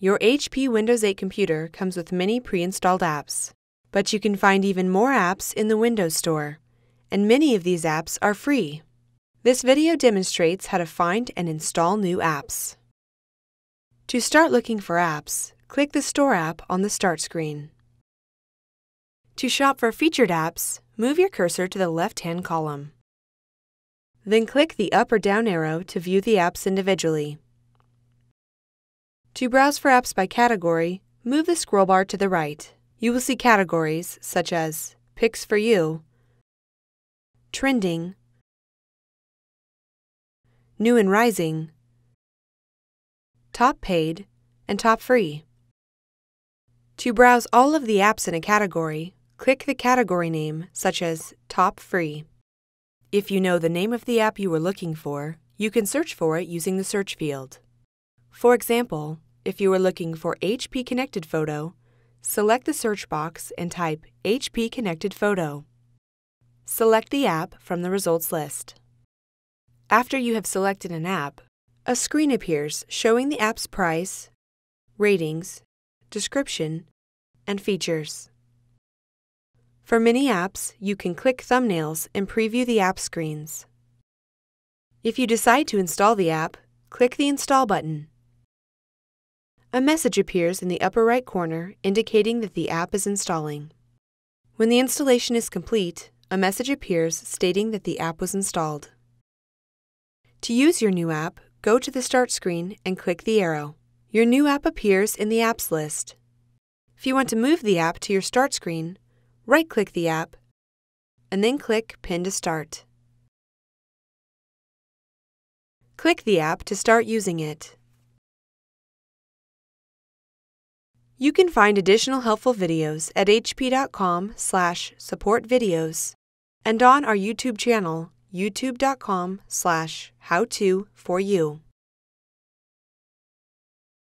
Your HP Windows 8 computer comes with many pre-installed apps, but you can find even more apps in the Windows Store, and many of these apps are free. This video demonstrates how to find and install new apps. To start looking for apps, click the Store app on the Start screen. To shop for featured apps, move your cursor to the left-hand column. Then click the up or down arrow to view the apps individually. To browse for apps by category, move the scroll bar to the right. You will see categories such as Picks for You, Trending, New and Rising, Top Paid, and Top Free. To browse all of the apps in a category, click the category name, such as Top Free. If you know the name of the app you were looking for, you can search for it using the search field. For example, if you were looking for HP Connected Photo, select the search box and type HP Connected Photo. Select the app from the results list. After you have selected an app, a screen appears showing the app's price, ratings, description, and features. For many apps, you can click thumbnails and preview the app screens. If you decide to install the app, click the Install button. A message appears in the upper right corner indicating that the app is installing. When the installation is complete, a message appears stating that the app was installed. To use your new app, go to the Start screen and click the arrow. Your new app appears in the Apps list. If you want to move the app to your Start screen, right-click the app, and then click Pin to Start. Click the app to start using it. You can find additional helpful videos at hp.com/supportvideos and on our YouTube channel, youtube.com/howto4u.